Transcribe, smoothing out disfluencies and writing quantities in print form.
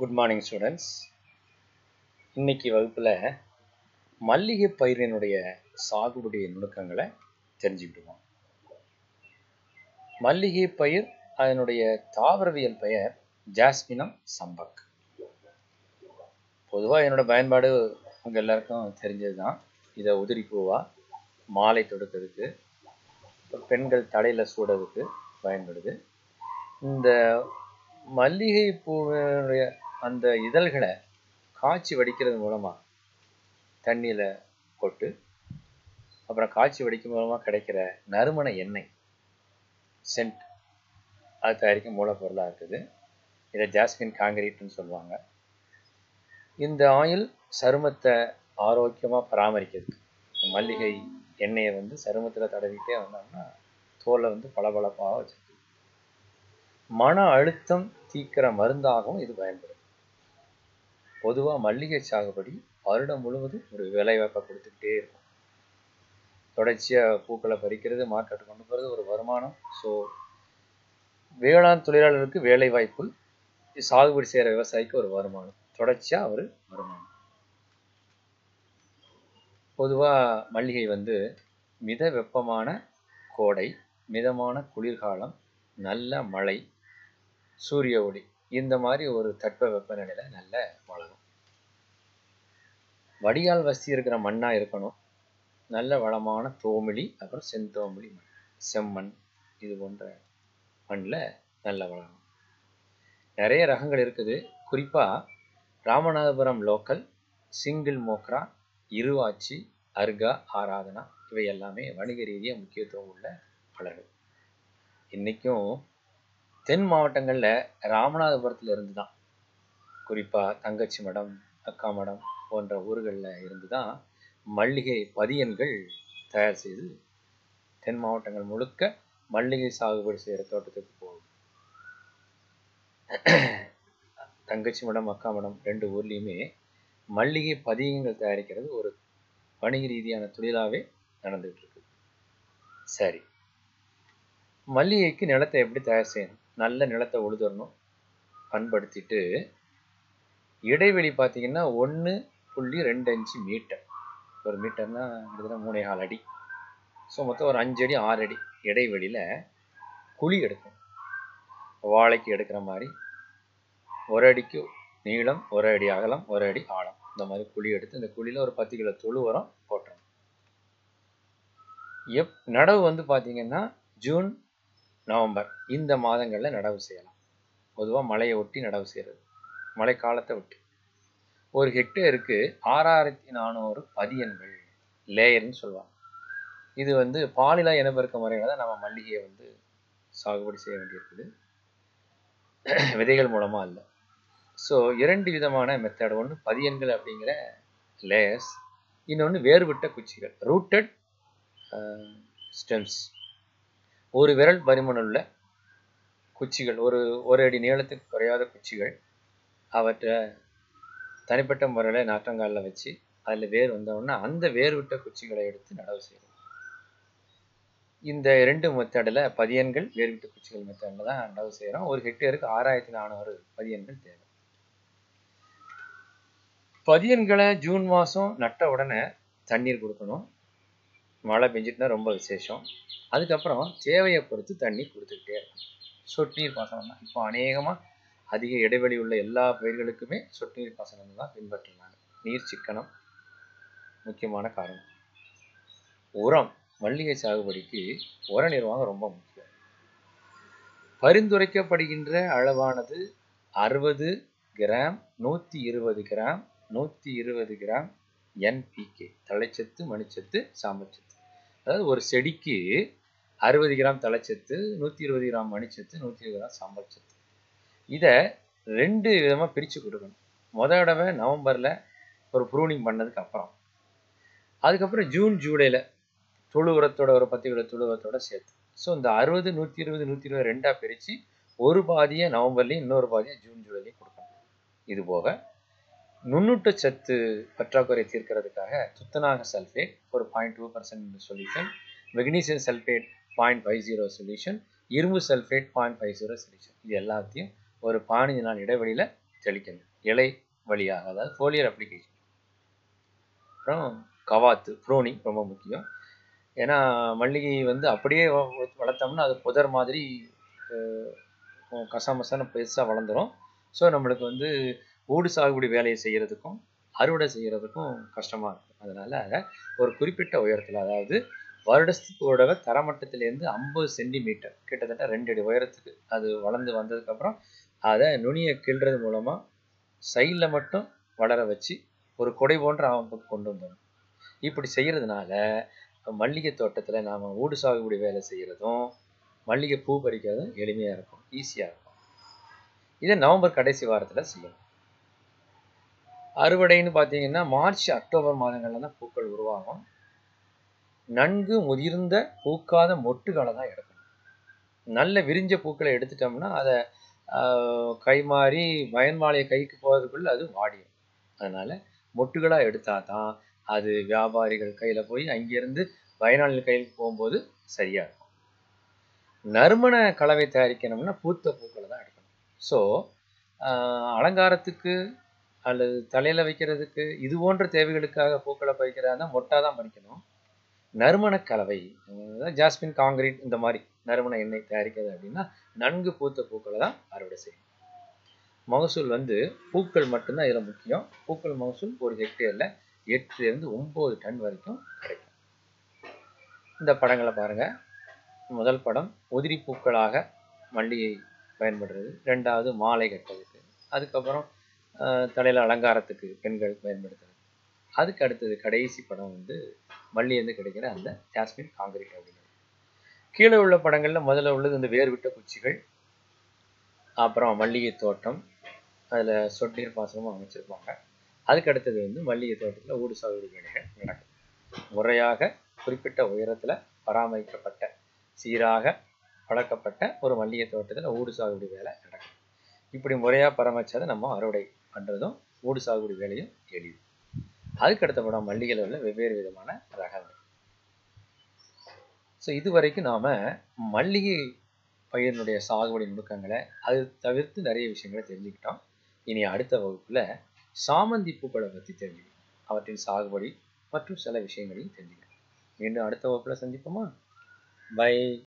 Good morning students. இன்னைக்கு வகுப்பில் மல்லிகை பயிரினுடைய சாகுபடி நுணுக்கங்களை தெரிஞ்சுக்கிடுவோம். மல்லிகை பயிர் அதனுடைய தாவரவியல் பெயர் ஜாஸ்மினம் சம்பக். பொதுவாக என்னோட பயன்பாடு உங்கள் எல்லாருக்கும் தெரிஞ்சது தான். இதை உதிரி பூவாக மாலை தொடுக்கிறதுக்கு, பெண்கள் தலையில் சூடுறதுக்கு பயன்படுது. இந்த மல்லிகை பூவினுடைய அந்த இதழ்களை காய்ச்சி வடிக்கிறது மூலமாக தண்ணியில் போட்டு அப்புறம் காய்ச்சி வடிக்கும் மூலமாக கிடைக்கிற நறுமண எண்ணெய் சென்ட் அது தயாரிக்கும் மூலப்பொருளாக இருக்குது. இதை ஜாஸ்மின் காங்கிரீட்னு சொல்லுவாங்க. இந்த ஆயில் சருமத்தை ஆரோக்கியமாக பராமரிக்கிறதுக்கு மல்லிகை எண்ணெயை சருமத்தில் தடவிட்டே வந்தோம்னா தோலை பளபளப்பாக வச்சிருக்கு. மன அழுத்தம் தீக்கிற மருந்தாகவும் இது பயன்படும். பொதுவாக மல்லிகை சாகுபடி வருடம் முழுவதும் ஒரு வேலைவாய்ப்பை கொடுத்துக்கிட்டே இருக்கும். தொடர்ச்சியாக பூக்களை பறிக்கிறது, மார்க்கெட்டு கொண்டு போகிறது ஒரு வருமானம். ஸோ வேளாண் தொழிலாளர்களுக்கு வேலை வாய்ப்பு, சாகுபடி செய்கிற விவசாயிக்கு ஒரு வருமானம், தொடர்ச்சியாக ஒரு வருமானம். பொதுவாக மல்லிகை மித வெப்பமான கோடை, மிதமான குளிர்காலம், நல்ல மழை, சூரிய ஒளி, இந்த மாதிரி ஒரு தட்ப வெப்பநிலையில நல்ல வளரும். வடிகால் வசதி இருக்கிற மண்ணாக இருக்கணும். நல்ல வளமான தோமிழி, அப்புறம் செந்தோமிழி மண், செம்மண், இது போன்ற மண்ணில் நல்ல வளரும். நிறைய ரகங்கள் இருக்குது. குறிப்பாக ராமநாதபுரம் லோக்கல், சிங்கிள் மோக்ரா, இருவாச்சி, அர்கா, ஆராதனா இவை எல்லாமே வணிக ரீதியாக முக்கியத்துவம் உள்ள மலர்கள். இன்றைக்கும் தென் மாவட்டங்களில் ராமநாதபுரத்தில் இருந்து தான், குறிப்பாக தங்கச்சி மடம், அக்கா மடம் போன்ற ஊர்களில் இருந்து தான் மல்லிகை பதியன்கள் தயார் செய்து தென் மாவட்டங்கள் முழுக்க மல்லிகை சாகுபடி செய்கிற தோட்டத்துக்கு போகுது. தங்கச்சி மடம், அக்கா மடம் ரெண்டு ஊர்லேயுமே மல்லிகை பதியங்கள் தயாரிக்கிறது ஒரு வணிக ரீதியான தொழிலாகவே நடந்துகிட்டு இருக்கு. சரி, மல்லிகைக்கு நிலத்தை எப்படி தயார் செய்யணும்? நல்ல நிலத்தை உழுதரணும், பண்படுத்திட்டு இடைவெளி பார்த்தீங்கன்னா 1.25 மீட்டர். ஒரு மீட்டர்னா கிட்டத்தட்ட 3.4 அடி. ஸோ மொத்தம் ஒரு 5 அடி 6 அடி இடைவெளியில் குழி எடுக்கும். வாழைக்கு எடுக்கிற மாதிரி 1 அடிக்கு நீளம், 1 அடி அகலம், 1 அடி ஆழம், இந்த மாதிரி குழி எடுத்து இந்த குழியில் ஒரு 10 கிலோ தொழு உரம் போட்டுறோம். நடவு பார்த்தீங்கன்னா ஜூன், நவம்பர் இந்த மாதங்களில் நடவு செய்யலாம். பொதுவாக மழையை ஒட்டி நடவு செய்கிறது, மழை காலத்தை ஒட்டி. ஒரு ஹெக்டேருக்கு 6400 பதியன்கள், லேயர்னு சொல்லுவாங்க. இது பாலிலா இனப்பெருக்க முறையில் தான் நம்ம மல்லிகையை சாகுபடி செய்ய வேண்டியிருக்குது, விதைகள் மூலமாக இல்லை. ஸோ 2 விதமான மெத்தட். ஒன்று பதியன்கள் அப்படிங்கிற லேயர்ஸ், இன்னொன்று வேறுபட்ட குச்சிகள், ரூட்டட் ஸ்டெம்ஸ். ஒரு விரல் பருமனுள்ள குச்சிகள், ஒரு அடி நீளத்துக்கு குறையாத குச்சிகள், அவற்றை தனிப்பட்ட முறையில் நாற்றங்காலில் வச்சு அதில் வேர் வந்தோடனே அந்த வேர் விட்ட குச்சிகளை எடுத்து நடவு செய்யணும். இந்த 2 மெத்தடில் பதியன்கள், வேர் விட்ட குச்சிகள் மெத்தடில் தான் நடவு செய்கிறோம். ஒரு ஹெக்டேருக்கு 6400 பதியன்கள் தேவை. பதியன்களை ஜூன் மாதம் நட்ட உடனே தண்ணீர் கொடுக்கணும். மழை பெஞ்சிட்டுனா ரொம்ப விசேஷம். அதுக்கப்புறம் தேவையை பொறுத்து தண்ணி கொடுத்துக்கிட்டே இருக்கணும். சொட்டு நீர் பாசனம் தான். இப்போ அநேகமாக அதிக இடைவெளி உள்ள எல்லா பயிர்களுக்குமே சொட்டு நீர் பாசனம் தான் பின்பற்றுறாங்க. நீர் சிக்கனம் முக்கியமான காரணம். உரம், மல்லிகை சாகுபடிக்கு உர நிர்வாகம் ரொம்ப முக்கியம். பரிந்துரைக்கப்படுகின்ற அளவானது 60 கிராம், 120 கிராம், 120 கிராம் NPK, தழைச்சத்து, மணிச்சத்து, சாம்பச்சத்து. அதாவது ஒரு செடிக்கு 60 கிராம் தழைச்சத்து, 120 கிராம் மணிச்சத்து, 120 கிராம் சாம்பச்சத்து. இதை 2 விதமாக பிரித்து கொடுக்கணும். முதல் தடவை நவம்பரில் ஒரு ப்ரூனிங் பண்ணதுக்கு அப்புறம், அதுக்கப்புறம் ஜூன், ஜூலையில் தொழு உரத்தோட ஒரு 10 கிலோ தொழு உரத்தோட சேர்த்து. ஸோ இந்த 60, 120, 120 ரெண்டாக பிரித்து ஒரு பாதியை நவம்பர்லேயும் இன்னொரு பாதியை ஜூன், ஜூலைலையும் கொடுக்கணும். இது போக நுண்ணூட்டச்சத்து பற்றாக்குறை தீர்க்கிறதுக்காக துத்தநாக சல்ஃபேட் ஒரு 0.2% சொல்யூஷன், மெக்னீசியம் சல்ஃபேட் 0.50 சொல்யூஷன், இரும்பு சல்ஃபேட் 0.50 சொல்யூஷன், இது எல்லாத்தையும் ஒரு 15 நாள் இடைவெளியில் தெளிக்கணும். இலை வழியாக, அதாவது ஃபோலியர் அப்ளிகேஷன். அப்புறம் கவாத்து, ப்ரோனிங் ரொம்ப முக்கியம். ஏன்னா மல்லிகை வந்து அப்படியே வளர்த்தோம்னா அது புதர் மாதிரி கசாமசான பெருசாக வளர்ந்துடும். ஸோ நம்மளுக்கு வந்து ஊடு சாகுபடி வேலையை செய்கிறதுக்கும் அறுவடை செய்கிறதுக்கும் கஷ்டமாக இருக்கும். அதனால் ஒரு குறிப்பிட்ட உயரத்தில், அதாவது வருடத்தோட தரமட்டத்திலேருந்து 50 சென்டிமீட்டர், கிட்டத்தட்ட 2 அடி உயரத்துக்கு அது வளர்ந்து வந்ததுக்கப்புறம் அதை நுனியை கிள்றது மூலமாக சைடில் மட்டும் வளர வச்சு ஒரு கொடை போன்ற அமைப்புக்கு கொண்டு வந்துடணும். இப்படி செய்கிறதுனால மல்லிகை தோட்டத்தில் நாம் ஊடு சாகுபடி வேலை செய்கிறதும் மல்லிகை பூ பறிக்கிறதும் எளிமையாக இருக்கும், ஈஸியாக இருக்கும். இதை நவம்பர் கடைசி வாரத்தில் செய்யணும். அறுவடைன்னு பார்த்தீங்கன்னா மார்ச் அக்டோபர் மாதங்களில் தான் பூக்கள் உருவாகும். நன்கு முதிர்ந்த பூக்காத மொட்டுகளை தான் எடுக்கணும். நல்ல விரிஞ்ச பூக்களை எடுத்துட்டோம்னா அதை கைமாறி பயன்மாலையை கைக்கு போகிறதுக்குள்ள அது வாடிடும். அதனால் மொட்டுகளாக எடுத்தால் தான் அது வியாபாரிகள் கையில் போய் அங்கேருந்து பயனாளிகள் கையில் போகும்போது சரியாக இருக்கும். நறுமண கலவை தயாரிக்கணும்னா பூத்த பூக்களை தான் எடுக்கணும். ஸோ அலங்காரத்துக்கு அல்லது தலையில் வைக்கிறதுக்கு இது போன்ற தேவைகளுக்காக பூக்களை பறிக்கிறதா மொட்டாக தான் பறிக்கணும். நறுமண கலவை, ஜாஸ்மின், காங்கிரீட் இந்த மாதிரி நறுமண எண்ணெய் தயாரிக்கிறது அப்படின்னா நன்கு பூத்த பூக்களை தான் அறுவடை செய்யணும். மகசூல் வந்து பூக்கள் மட்டும்தான் இதில் முக்கியம். பூக்கள் மகசூல் ஒரு ஹெக்டேரில் 8 to 9 டன் வரைக்கும் கிடைக்கும். இந்த படங்களை பாருங்கள். முதல் படம் உதிரி பூக்களாக மல்லிகை பயன்படுறது, ரெண்டாவது மாலை கட்டுறதுக்கு, அதுக்கப்புறம் தலையில் அலங்காரத்துக்கு பெண்கள் பயன்படுத்துறது, அதுக்கு அடுத்தது கடைசி படம் வந்து மல்லியிலேருந்து கிடைக்கிற அந்த ஜாஸ்மின், காங்கிரீட் அப்படிங்கிறது. கீழே உள்ள படங்களில் முதல்ல உள்ளது இந்த வேர் விட்ட குச்சிகள், அப்புறம் மல்லிகை தோட்டம், அதில் சொட்டு நீர் பாசனமும் அமைச்சிருப்பாங்க. அதுக்கு அடுத்தது வந்து மல்லிகை தோட்டத்தில் ஊடு சாகுபடி வேலைகள் நடக்கும். முறையாக குறிப்பிட்ட உயரத்தில் பராமரிக்கப்பட்ட சீராக வளர்க்கப்பட்ட ஒரு மல்லிகை தோட்டத்தில் ஊடு சாகுபடி வேலை நடக்கும். இப்படி முறையாக பராமரிச்சாத நம்ம அறுவடை பண்ணுறதும் ஊடு சாகுபடி வேலையும் எளிது. அதுக்கு அடுத்த படம் மல்லிகையில் உள்ள வெவ்வேறு விதமான ரகங்கள். ஸோ இதுவரைக்கும் நாம் மல்லிகை பயிரினுடைய சாகுபடி நுணுக்கங்களை அது தவிர்த்து நிறைய விஷயங்களை தெரிஞ்சுக்கிட்டோம். இனி அடுத்த வகுப்பில் சாமந்தி பூக்களை பற்றி தெரிஞ்சுக்கணும், அவற்றின் சாகுபடி மற்றும் சில விஷயங்களையும் தெரிஞ்சுக்கணும். மீண்டும் அடுத்த வகுப்பில் சந்திப்போமா? பை.